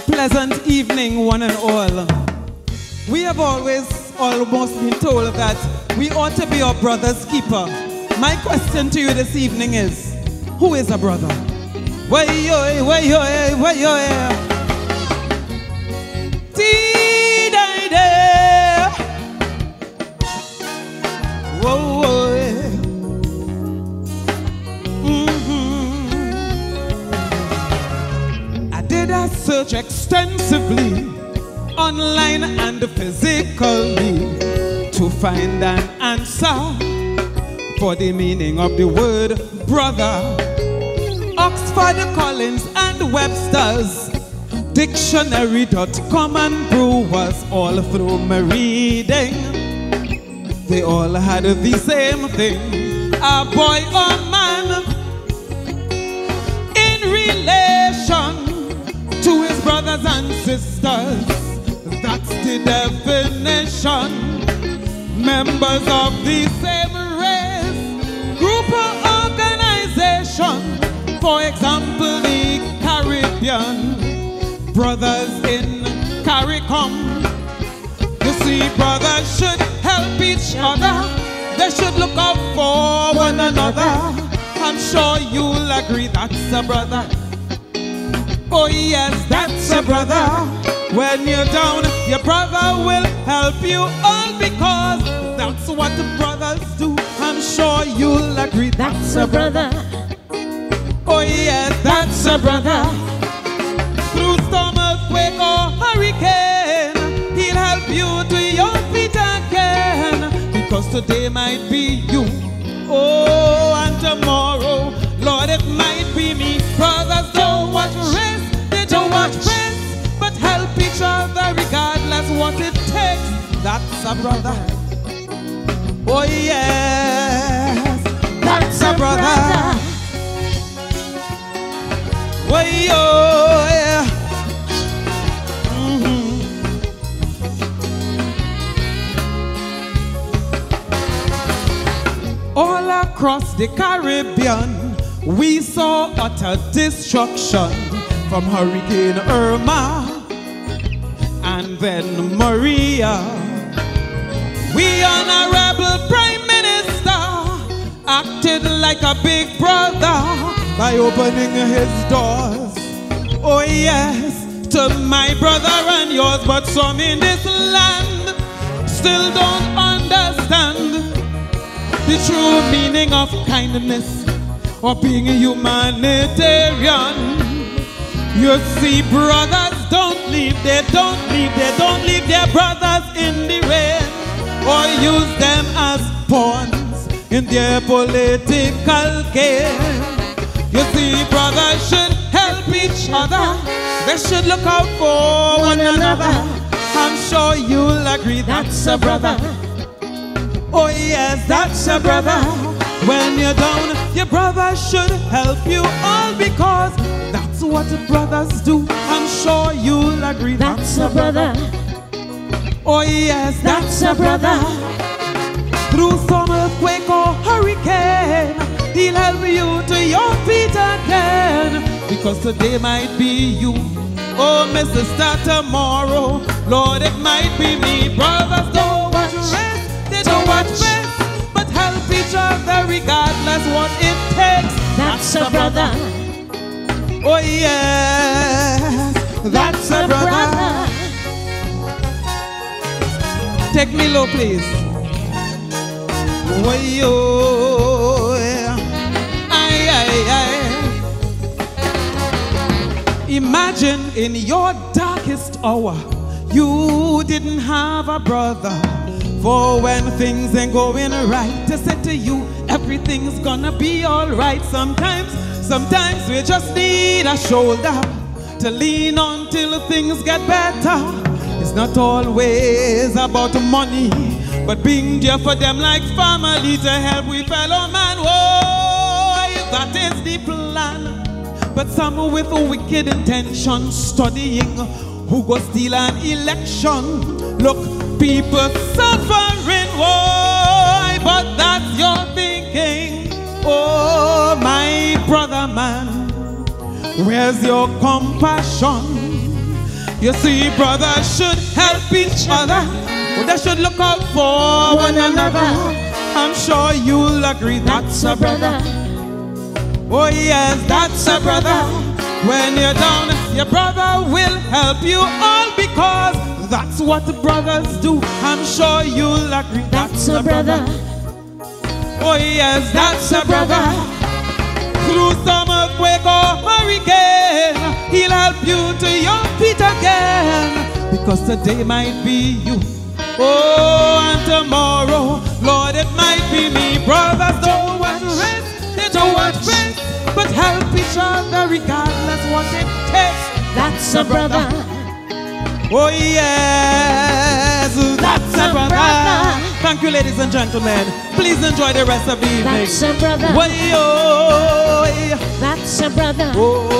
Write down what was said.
pleasant evening, one and all. We have almost been told that we ought to be our brother's keeper. My question to you this evening is, who is a brother? Way-yo, way-yo, way-yo. Tea-day-day. Whoa, I did a search extensively, online and physically, to find an answer for the meaning of the word brother. Oxford, Collins, and Webster's Dictionary.com and Brewers, all through my reading, they all had the same thing: a boy or man in relation to his brothers and sisters. That's the definition. Members of the same race, group or organization. For example, the Caribbean brothers in CARICOM. You see, brothers should help each other. They should look out for one another. I'm sure you'll agree that's a brother. Oh yes, that's a brother. When you're down, your brother will help you all, because that's what the brothers do. I'm sure you'll agree that's a brother. Oh yes, that's a brother. Through storm, earthquake or hurricane, he'll help you to your feet again, because today might be you, oh, and tomorrow, Lord, it might be me. Brothers don't watch race, they don't watch race, but help each other regardless what it takes. That's a brother. Oh yes, that's a brother. Way oh yeah. All across the Caribbean, we saw utter destruction from Hurricane Irma and then Maria. We honorable Prime Minister acted like a big brother by opening his doors, oh yes, to my brother and yours. But some in this land still don't understand the true meaning of kindness or being a humanitarian. You see, brothers don't leave their brothers in the rain, or use them as pawns in their political game. You see, brothers should help each other. They should look out for one another. I'm sure you'll agree that's a brother. Oh yes, that's a brother. When you're down, your brother should help you all, because that's what brothers do. I'm sure you'll agree that's a brother. Oh yes, that's a brother. Through storm, earthquake or hurricane, he'll help you to your feet again, because today might be you, oh Mr. Star, tomorrow, Lord, it might be me. Brothers don't watch race, they don't watch race, but help each other regardless what it takes. That's a brother. Oh yes, that's a brother. Take me low, please. Way-oh, aye, aye, aye. Imagine in your darkest hour, you didn't have a brother. For when things ain't going right, to say to you, everything's gonna be alright. Sometimes we just need a shoulder to lean on till things get better. It's not always about money, but being there for them like family, to help we fellow man. Whoa, that is the plan. But some with a wicked intention, studying who go steal an election. Look, people suffering, why? But that's your thinking. Oh, my brother man, where's your compassion? You see, brothers should help each other. They should look out for one another. I'm sure you'll agree that's a brother. Oh yes, that's a brother. When you're down, your brother will help you all, because that's what brothers do. I'm sure you'll agree that's a brother. Oh yes, that's a brother. Through some earthquake or hurricane, he'll help you to your feet again, because today might be you. Oh, and tomorrow, Lord, it might be me. Brothers don't want to rest, they don't want rest, but help each other regardless what it takes. That's a brother. Oh yes, that's a brother. Thank you, ladies and gentlemen. Please enjoy the rest of the evening. That's a brother. Way-oh. That's a brother. Oh.